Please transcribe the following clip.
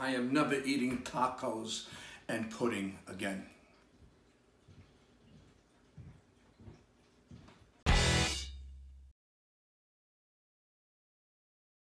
I am never eating tacos and pudding again.